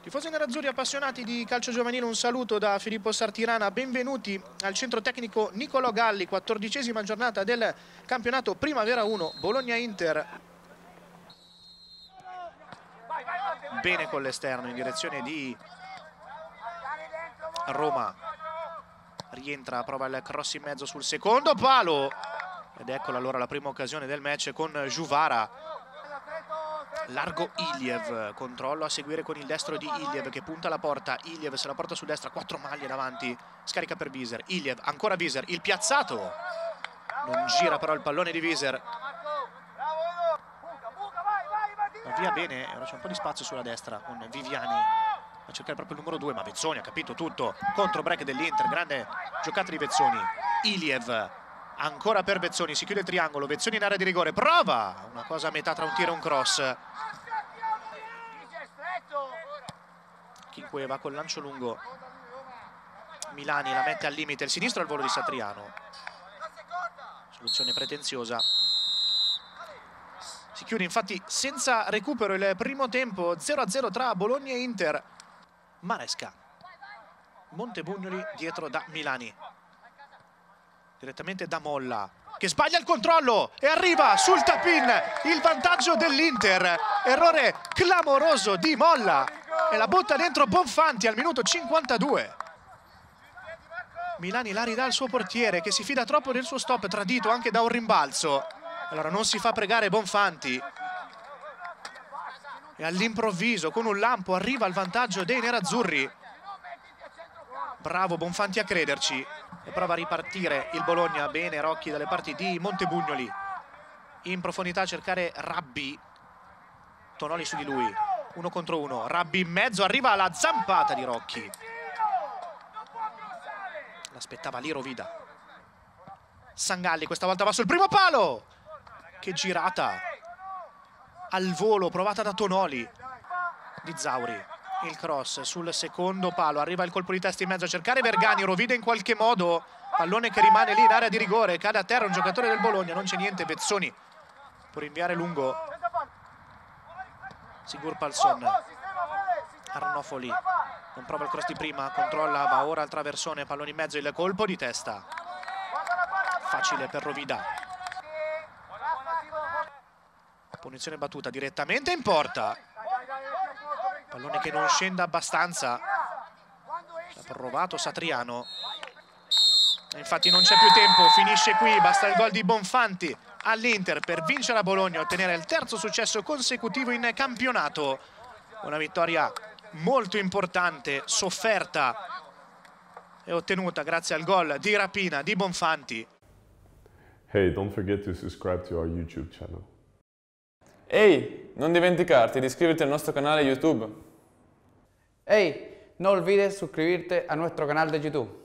Tifosi nerazzurri appassionati di calcio giovanile, un saluto da Filippo Sartirana, benvenuti al centro tecnico Nicolò Galli, 14ª giornata del campionato Primavera 1, Bologna-Inter. Bene con l'esterno in direzione di Roma, rientra, prova il cross in mezzo sul secondo palo ed eccola allora la prima occasione del match con Juvara. Largo Iliev, controllo a seguire con il destro di Iliev che punta alla porta. Iliev se la porta su destra, 4 maglie davanti, scarica per Wieser. Iliev, ancora Wieser, il piazzato, non gira però il pallone di Wieser, ma via bene. Ora c'è un po' di spazio sulla destra con Viviani a cercare proprio il numero 2, ma Vezzoni ha capito tutto, contro break dell'Inter, grande giocata di Vezzoni. Iliev, ancora per Vezzoni, si chiude il triangolo, Vezzoni in area di rigore, prova una cosa a metà tra un tiro e un cross. Chinqueva col lancio lungo, Milani la mette al limite, il sinistro al volo di Satriano, soluzione pretenziosa. Si chiude infatti senza recupero il primo tempo, 0-0 tra Bologna e Inter. Maresca, Montebugnoli dietro da Milani, direttamente da Molla che sbaglia il controllo e arriva sul tap-in il vantaggio dell'Inter. Errore clamoroso di Molla e la butta dentro Bonfanti al minuto 52. Milani la ridà al suo portiere che si fida troppo del suo stop, tradito anche da un rimbalzo. Allora non si fa pregare Bonfanti e all'improvviso con un lampo arriva il vantaggio dei nerazzurri. Bravo Bonfanti a crederci e prova a ripartire il Bologna. Bene Rocchi dalle parti di Montebugnoli, in profondità a cercare Rabbi, Tonoli su di lui, 1 contro 1, Rabbi in mezzo, arriva la zampata di Rocchi, l'aspettava lì Rovida. Sangalli questa volta va sul primo palo, che girata al volo provata da Tonoli, di Zauri. Il cross sul secondo palo, arriva il colpo di testa in mezzo a cercare Vergani, Rovida in qualche modo, pallone che rimane lì in area di rigore, cade a terra un giocatore del Bologna, non c'è niente, Vezzoni può rinviare lungo, Sigur Palsson, Arnofoli non prova il cross di prima, controlla, va ora al traversone, pallone in mezzo, il colpo di testa facile per Rovida, punizione battuta direttamente in porta. Pallone che non scende abbastanza, ha provato Satriano, infatti non c'è più tempo, finisce qui, basta il gol di Bonfanti all'Inter per vincere a Bologna e ottenere il terzo successo consecutivo in campionato. Una vittoria molto importante, sofferta e ottenuta grazie al gol di rapina di Bonfanti. Hey, don't forget to subscribe to our YouTube channel. Ehi, non dimenticarti di iscriverti al nostro canale YouTube. Hey, no olvides suscribirte a nuestro canal de YouTube.